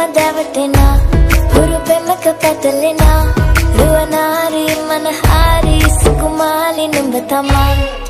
දැවටෙනා හුරු පෙමක පැටලෙනා රුවනාරි මනහාරි සුකුමාලි නුඹ තමා